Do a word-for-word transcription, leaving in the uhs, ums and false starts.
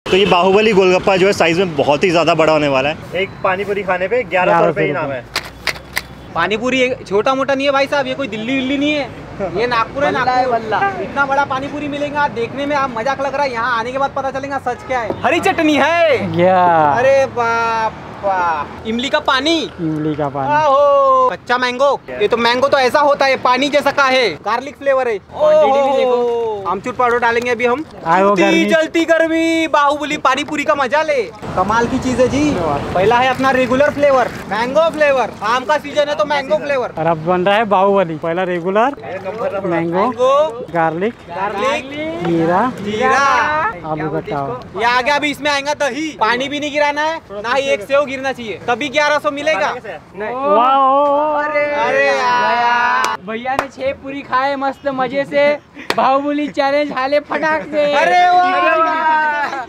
तो ये बाहुबली गोलगप्पा जो है साइज में बहुत ही ज्यादा बड़ा होने वाला है। एक पानी पूरी खाने पे ग्यारह सौ रुपए इनाम है। पानी पूरी छोटा मोटा नहीं है भाई साहब, ये कोई दिल्ली विल्ली नहीं है, ये नागपुर है, नागपुर। इतना बड़ा पानी पूरी मिलेगा, देखने में आप मजाक लग रहा है, यहाँ आने के बाद पता चलेगा सच क्या है। हरी चटनी है क्या? अरे बाप, इमली का पानी, इमली का पानी, आहो कच्चा मैंगो। ये तो मैंगो तो ऐसा होता है पानी जैसा का है, गार्लिक फ्लेवर है। आमचूर पाउडर डालेंगे अभी हम। जलती गर्मी बाहुबली पानी पूरी का मजा ले, कमाल की चीज है जी। पहला है अपना रेगुलर फ्लेवर, मैंगो फ्लेवर, आम का सीजन है तो मैंगो फ्लेवर। और अब बन रहा है बाहुबली, पहला रेगुलर, मैंगो, गार्लिक, गार्लिक, जीरा, जीरा, आलू का चाव। ये आ गया, अभी इसमें आएगा दही। पानी भी नहीं गिराना है, ना ही एक सेव गिरना चाहिए, तभी ग्यारह सौ मिलेगा। अरे भैया ने छह पूरी खाए मस्त मजे से, बाहुबली चैलेंज हाले फटाक से। अरे वाह।